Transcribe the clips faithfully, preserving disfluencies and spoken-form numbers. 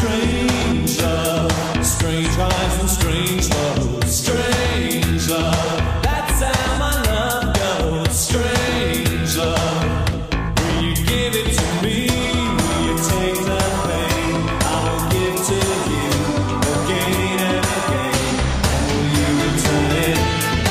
Strange love, strange highs and strange lows. Strange love, that's how my love goes. Strange love, will you give it to me? Will you take the pain I will give to you again and again? Will you return it?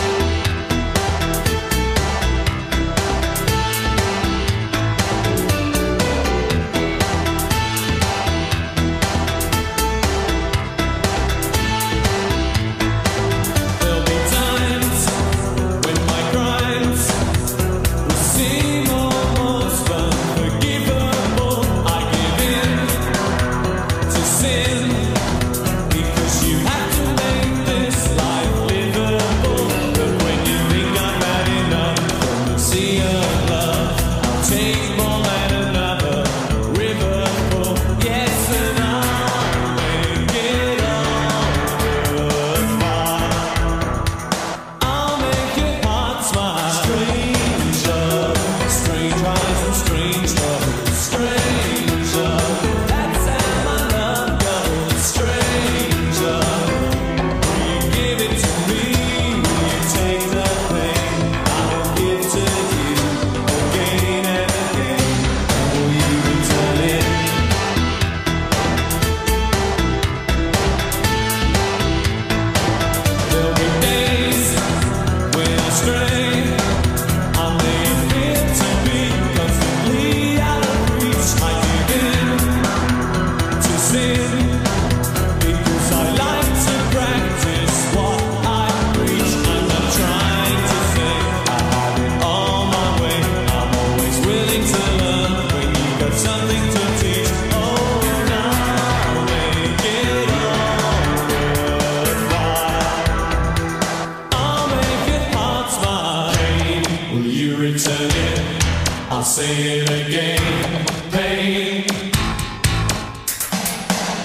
Return it, I'll say it again. Pain,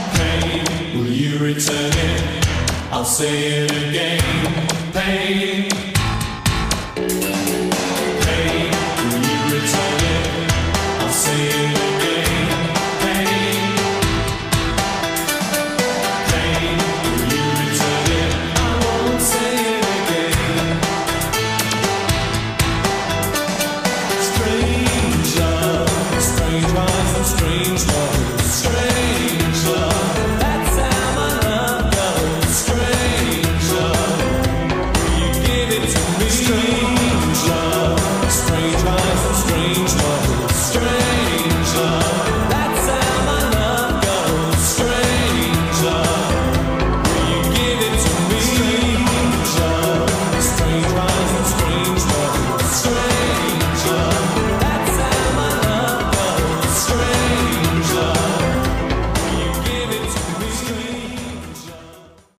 pain, will you return it? I'll say it again. Pain.